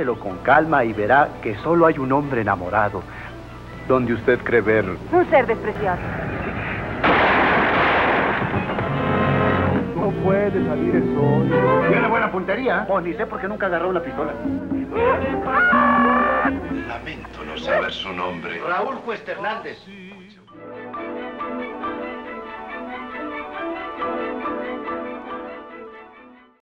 Piénselo con calma y verá que solo hay un hombre enamorado. Donde usted cree ver... Un ser despreciado. No puede salir el sol. Tiene buena puntería. Oh, ni sé por qué nunca agarró una pistola. Lamento no saber su nombre. Raúl Cuesta Hernández.